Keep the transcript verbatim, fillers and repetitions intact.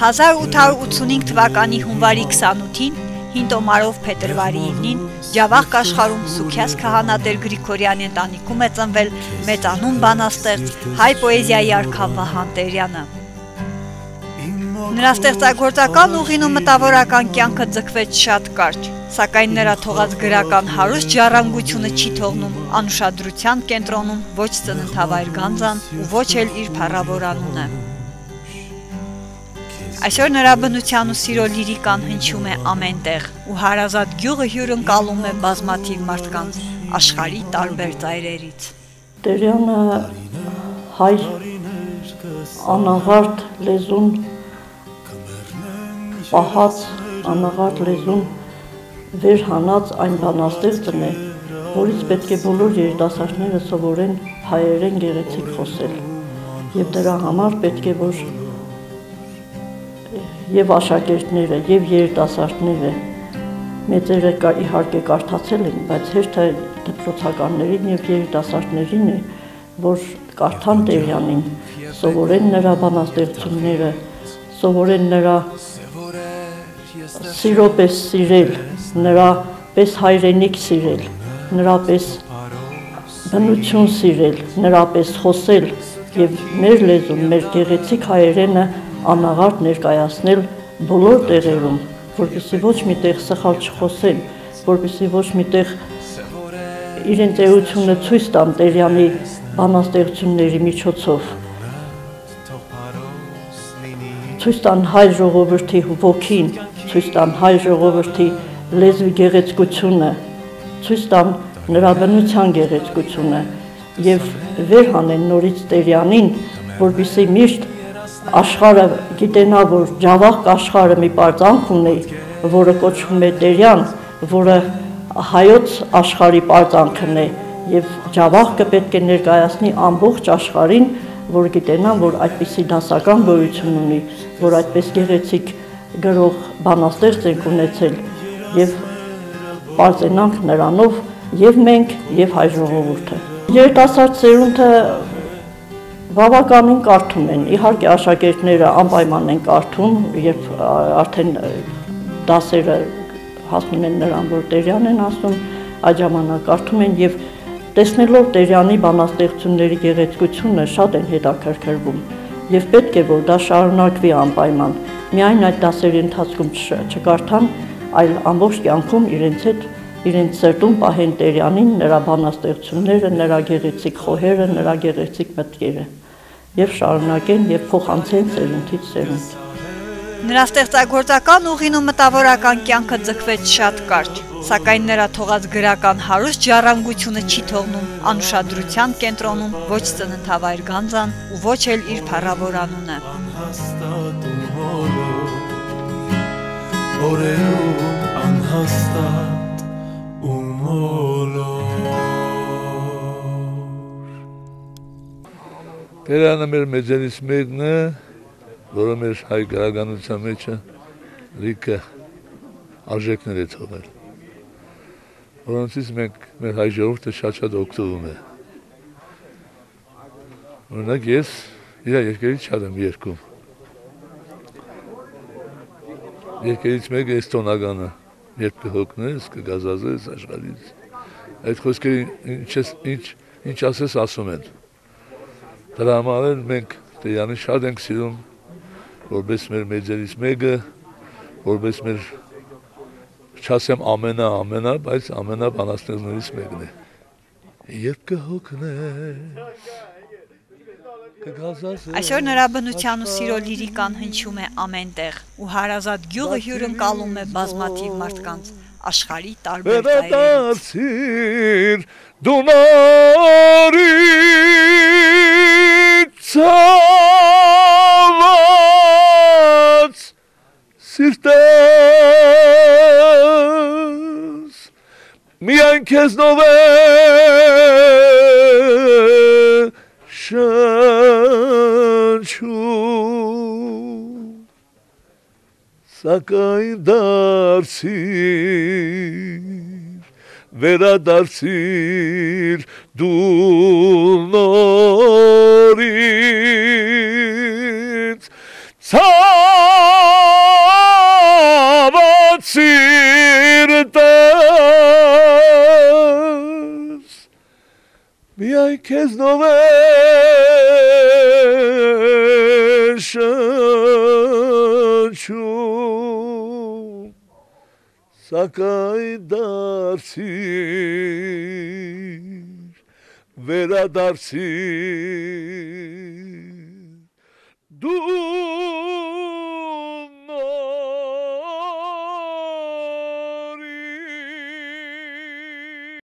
հազար ութ հարյուր ութսունհինգ թվականի հունվարի քսանութին Հինտոմարով փետրվարի ինին Ջավախ աշխարհում Սուքիաս քահանատեր Գրիգորյանի ընտանիքում է ծնվել մեծանուն բանաստեղծ հայ պոեզիայի արքա Վահան Տերյանը։ Նրա ստեղծագործական ուղին ու մտավորական կյանքը ձգվեց շատ կարճ, սակայն նրա թողած գրական հարուստ ժառանգությունը չի թողնում անուշադրության կենտրոնում ոչ ծննդավայր Գանձան ու ոչ էլ իր փառավոր անունը։ Այսօր նրա բնության ու սիրո լիրիկան հնչում է ամենտեղ ու հարազատ գյուղը հյուրընկալում է բազմաթիվ մարդկանց աշխարհի տարբեր ծայրերից։ Տերյանը հայ անաղարտ լեզուն պահած անաղարտ լեզուն վեր հանած այն բանաստեղծն է, որից պետք է բոլոր երիտասարդները սովորեն հայերեն գեղեցիկ խոսել, եւ դրա համար պետք է որ եւ աշակերտները եւ երիտասարդները մեծերը կա իհարկե կարդացել են, բայց հերթը դպրոցականներին եւ երիտասարդներին է, որ կարդան Տերյանին, սովորեն նրա բանաստեղծությունները, սովորեն նրա սիրո պես սիրել, նրա պես հայրենիք սիրել, նրա պես բնություն սիրել, նրա պես խոսել եւ մեր լեզուն, մեր գեղեցիկ հայերենը անաղարտ ներկայացնել բոլոր տեղերում, որպեսզի ոչ մի տեղ սխալ չխոսեն, որպեսզի ոչ մի տեղ իրենց էությունը ցույց տան Տերյանի բանաստեղծությունների միջոցով, ցույց տան հայ ժողովրդի ոգին, ցույց տան հայ ժողովրդի լեզվի գեղեցկությունը, ցույց տան նրա բնության գեղեցկությունը եւ վեր հանեն նորից Տերյանին, որպեսզի միշտ աշխարհը գիտենա, որ Ջավախ աշխարհը մի պարծանք ունի, որը կոչվում է Տերյան, որը հայոց աշխարհի պարծանքն է եւ Ջավախը պետք է ներկայացնի ամբողջ աշխարհին, որ գիտենան, որ այդպիսի դասական գոյություն ունի, որ այդպես գեղեցիկ գրող բանաստեղծ ենք ունեցել եւ պարծենանք նրանով եւ մենք եւ հայ ժողովուրդը։ Երիտասարդ սերունդը բավականին կարդում են, իհարկե աշակերտները անպայման են կարդում, երբ արդեն դասերը հասնում են նրան, որ Տերյան են ասում, այդ ժամանակ կարդում են եւ տեսնելով Տերյանի բանաստեղծությունների գեղեցկությունը շատ են հետաքրքրվում եւ պետք է որ դա շարունակվի անպայման, միայն այդ դասերի ընթացքում չկարդան, այլ ամբողջ կյանքում իրենց հետ իրենց սրտում պահեն Տերյանին, նրա բանաստեղծությունները, նրա գեղեցիկ խոհերը, նրա գեղեցիկ մտքերը եւ շարունակեն եւ փոխանցեն սերունդից սերունդ։ Նրա ստեղծագործական ուղին ու մտավորական կյանքը ձգվեց շատ կարճ, սակայն նրա թողած գրական հարուստ ժառանգությունը չի թողնում անուշադրության կենտրոնում ոչ ծննդավայր Գանձան ու ոչ էլ իր փառավոր անունը։ Տերյանը մեր մեծերից մեկն է, որը մեր հայ գրականության մեջ լիքը արժեքներ է թողել, որոնցից մենք մեր հայ ժողովուրդը շատ-շատ օգտվում է։ Օրինակ ես իր երկերից շատ եմ երգում։ Երկերից մեկը էս տոնականը, երբ կհոգնես, կգազազես աշխարհից, այդ խոսքերը ինչ ասես ասում են։ Դրա համար մենք Տերյանին շատ ենք սիրում, որպես մեր մեծերից մեկը, որպես մեր չասեմ ամենա ամենա, բայց ամենա բանաստեղծներից մեկն է։ Երբ կհոգնես, կգազազես։ Այսօր նրա բնության ու սիրո լիրիկան հնչում է ամենտեղ ու հարազատ գյուղը հյուրընկալում է բազմաթիվ մարդկանց աշխարհի տարբեր ծայրերից։ Դու նորի ցաված սիրտես միայն քեզնով է շնչում սակայն դարձիր վերադարձիր դու նորից ցավ Միայն քեզնով է շնչում, սակայն դարձիր, վերադարձիր, դու